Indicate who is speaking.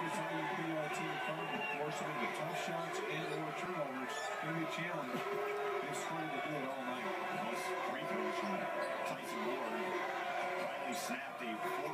Speaker 1: is how you beat our team from to force them into tough shots and or turnovers. Going to be a challenge. They've struggled to do it all night.
Speaker 2: Those free throws from Tyson Ward finally snapped a